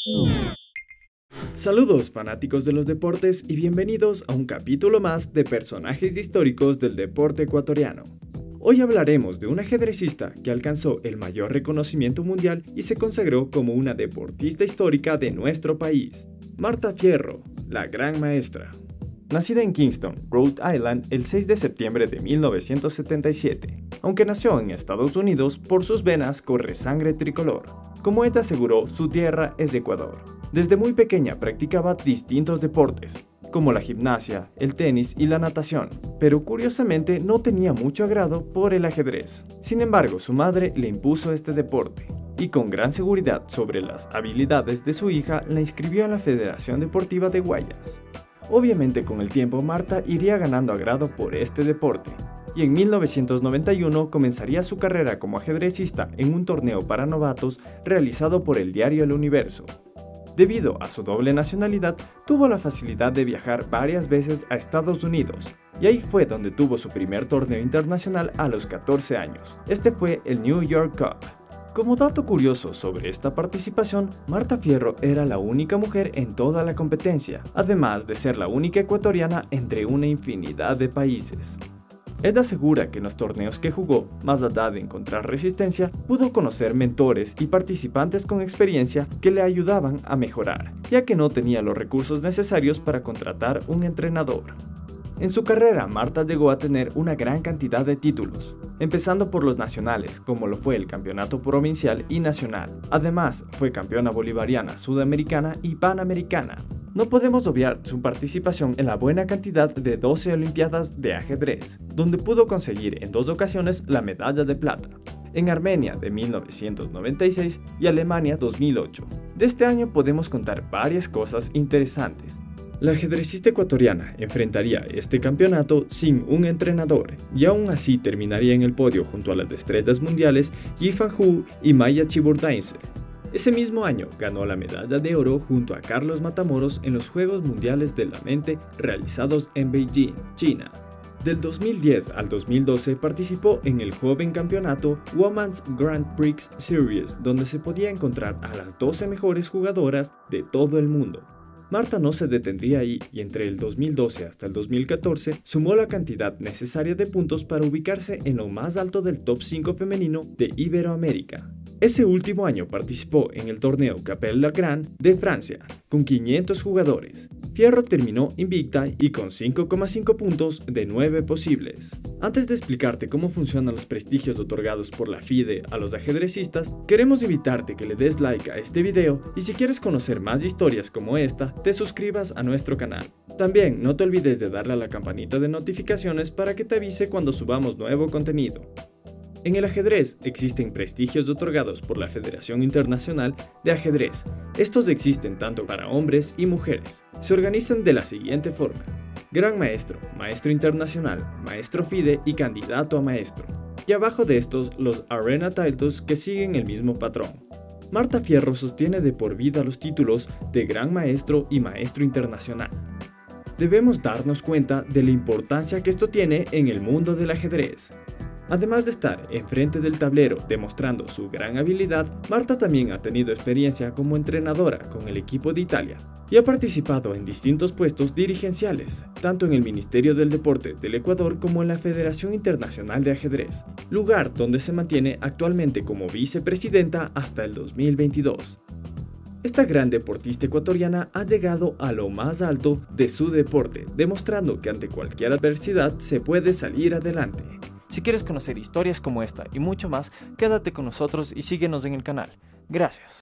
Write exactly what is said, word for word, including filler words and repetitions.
Saludos fanáticos de los deportes y bienvenidos a un capítulo más de personajes históricos del deporte ecuatoriano. Hoy hablaremos de una ajedrecista que alcanzó el mayor reconocimiento mundial y se consagró como una deportista histórica de nuestro país, Marta Fierro, la Gran Maestra. Nacida en Kingston, Rhode Island, el seis de septiembre de mil novecientos setenta y siete, aunque nació en Estados Unidos, por sus venas corre sangre tricolor. Como ella aseguró, su tierra es Ecuador. Desde muy pequeña practicaba distintos deportes, como la gimnasia, el tenis y la natación, pero curiosamente no tenía mucho agrado por el ajedrez. Sin embargo, su madre le impuso este deporte, y con gran seguridad sobre las habilidades de su hija, la inscribió en la Federación Deportiva de Guayas. Obviamente con el tiempo Marta iría ganando agrado por este deporte, y en mil novecientos noventa y uno comenzaría su carrera como ajedrecista en un torneo para novatos realizado por el diario El Universo. Debido a su doble nacionalidad, tuvo la facilidad de viajar varias veces a Estados Unidos, y ahí fue donde tuvo su primer torneo internacional a los catorce años. Este fue el New York Cup. Como dato curioso sobre esta participación, Marta Fierro era la única mujer en toda la competencia, además de ser la única ecuatoriana entre una infinidad de países. Ella asegura que en los torneos que jugó, más allá de encontrar resistencia, pudo conocer mentores y participantes con experiencia que le ayudaban a mejorar, ya que no tenía los recursos necesarios para contratar un entrenador. En su carrera, Marta llegó a tener una gran cantidad de títulos, empezando por los nacionales, como lo fue el campeonato provincial y nacional. Además, fue campeona bolivariana, sudamericana y panamericana. No podemos obviar su participación en la buena cantidad de doce Olimpiadas de ajedrez, donde pudo conseguir en dos ocasiones la medalla de plata, en Armenia de mil novecientos noventa y seis y Alemania dos mil ocho. De este año podemos contar varias cosas interesantes. La ajedrecista ecuatoriana enfrentaría este campeonato sin un entrenador y aún así terminaría en el podio junto a las estrellas mundiales Yifan Hu y Maya Chiburdainse. Ese mismo año ganó la medalla de oro junto a Carlos Matamoros en los Juegos Mundiales de la Mente realizados en Beijing, China. Del dos mil diez al dos mil doce participó en el joven campeonato Women's Grand Prix Series, donde se podía encontrar a las doce mejores jugadoras de todo el mundo. Marta no se detendría ahí y entre el dos mil doce hasta el dos mil catorce sumó la cantidad necesaria de puntos para ubicarse en lo más alto del top cinco femenino de Iberoamérica. Ese último año participó en el torneo Capelle-Legrand de Francia, con quinientos jugadores. Fierro terminó invicta y con cinco coma cinco puntos de nueve posibles. Antes de explicarte cómo funcionan los prestigios otorgados por la FIDE a los ajedrecistas, queremos invitarte que le des like a este video y si quieres conocer más historias como esta, te suscribas a nuestro canal. También no te olvides de darle a la campanita de notificaciones para que te avise cuando subamos nuevo contenido. En el ajedrez existen prestigios otorgados por la Federación Internacional de Ajedrez. Estos existen tanto para hombres y mujeres. Se organizan de la siguiente forma: Gran Maestro, Maestro Internacional, Maestro FIDE y Candidato a Maestro. Y abajo de estos los Arena Titles que siguen el mismo patrón. Marta Fierro sostiene de por vida los títulos de Gran Maestro y Maestro Internacional. Debemos darnos cuenta de la importancia que esto tiene en el mundo del ajedrez. Además de estar enfrente del tablero demostrando su gran habilidad, Marta también ha tenido experiencia como entrenadora con el equipo de Italia y ha participado en distintos puestos dirigenciales, tanto en el Ministerio del Deporte del Ecuador como en la Federación Internacional de Ajedrez, lugar donde se mantiene actualmente como vicepresidenta hasta el dos mil veintidós. Esta gran deportista ecuatoriana ha llegado a lo más alto de su deporte, demostrando que ante cualquier adversidad se puede salir adelante. Si quieres conocer historias como esta y mucho más, quédate con nosotros y síguenos en el canal. Gracias.